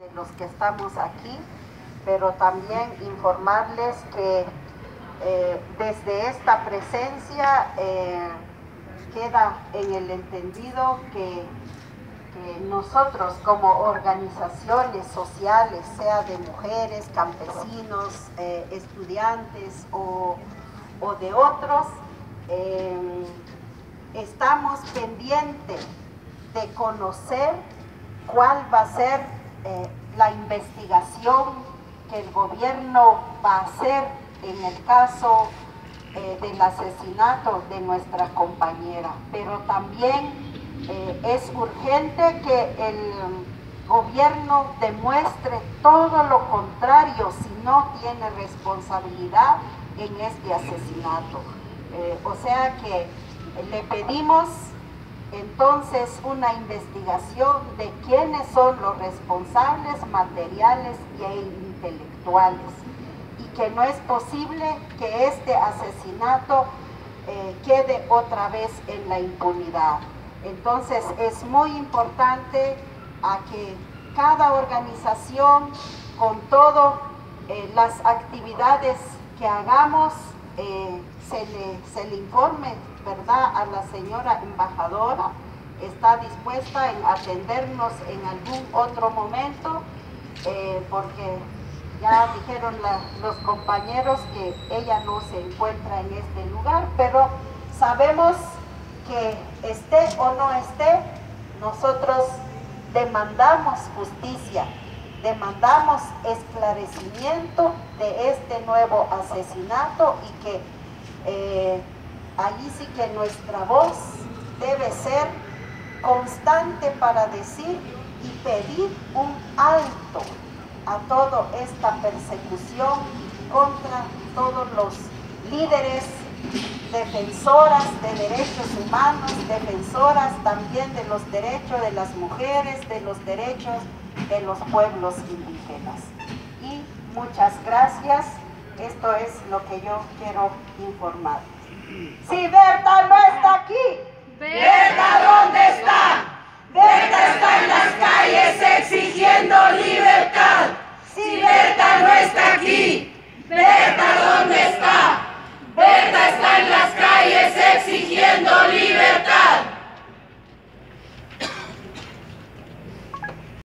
de los que estamos aquí, pero también informarles que desde esta presencia queda en el entendido que nosotros como organizaciones sociales, sea de mujeres, campesinos, estudiantes o de otros, estamos pendientes de conocer cuál va a ser la investigación que el gobierno va a hacer en el caso del asesinato de nuestra compañera, pero también es urgente que el gobierno demuestre todo lo contrario si no tiene responsabilidad en este asesinato. O sea que le pedimos entonces una investigación de quiénes son los responsables materiales e intelectuales, y que no es posible que este asesinato quede otra vez en la impunidad. Entonces es muy importante a que cada organización, con todas las actividades que hagamos, se le informe, ¿verdad?, a la señora embajadora. Está dispuesta en atendernos en algún otro momento, porque ya dijeron los compañeros que ella no se encuentra en este lugar, pero sabemos que esté o no esté, nosotros demandamos justicia, demandamos esclarecimiento de este nuevo asesinato, y que allí sí que nuestra voz debe ser constante para decir y pedir un alto a toda esta persecución contra todos los líderes, defensoras de derechos humanos, defensoras también de los derechos de las mujeres, de los derechos de los pueblos indígenas. Y muchas gracias. Esto es lo que yo quiero informar. Si Berta no está aquí, ¿Berta dónde está? Berta está en las calles exigiendo libertad. Si Berta no está